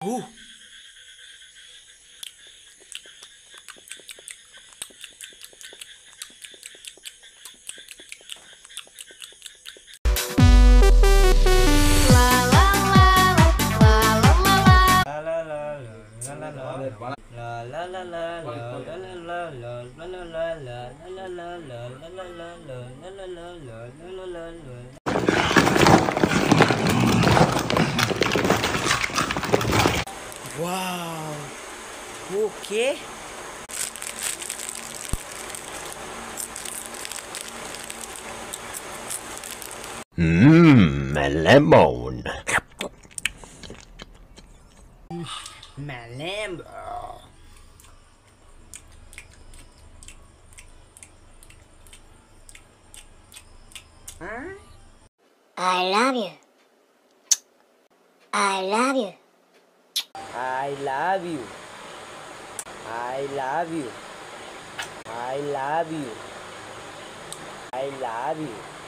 Ooh. Wow. Okay. Lemon. My lamb. Huh? I love you. I love you. I love you. I love you. I love you. I love you.